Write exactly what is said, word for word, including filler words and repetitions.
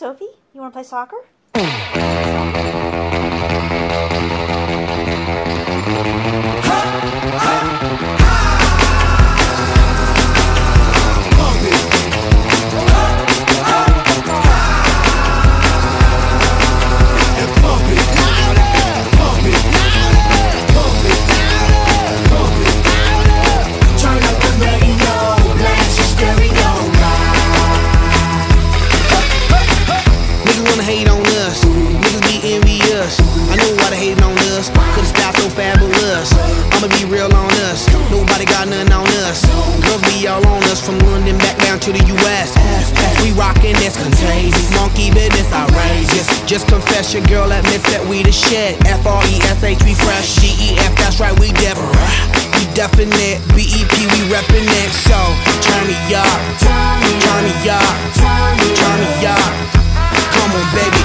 Sophie. You want to play soccer? Hate on us, niggas be envious. I know why they hating on us, cause the style so fabulous. I'ma be real on us, nobody got nothing on us. Girls be all on us, from London back down to the U S We rockin', that's contagious, monkey business outrageous. Just confess your girl admits that we the shit. F R E S H, we fresh, G E F, that's right, we different. We definite, B E P, we reppin' it. So, turn me up, turn me up, turn me up. Come on, baby.